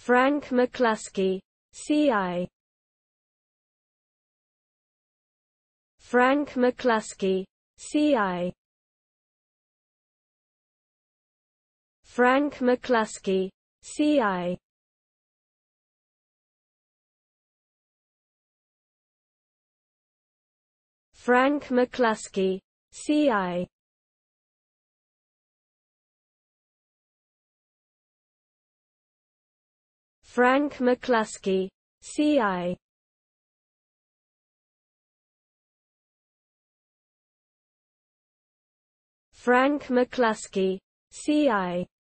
Frank McKlusky, CI. Frank McKlusky, CI. Frank McKlusky, CI. Frank McKlusky, CI. Frank McKlusky, CI. Frank McKlusky, CI.